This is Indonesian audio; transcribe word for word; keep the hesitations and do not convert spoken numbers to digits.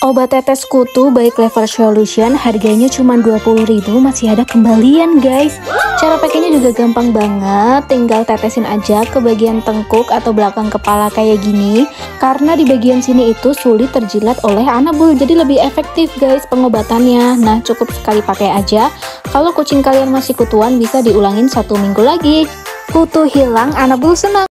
Obat tetes kutu by Clever Solution harganya cuma dua puluh ribu, masih ada kembalian guys. Cara pakainya juga gampang banget, tinggal tetesin aja ke bagian tengkuk atau belakang kepala kayak gini. Karena di bagian sini itu sulit terjilat oleh anabul, jadi lebih efektif guys pengobatannya. Nah cukup sekali pakai aja. Kalau kucing kalian masih kutuan bisa diulangin satu minggu lagi. Kutu hilang, anabul senang.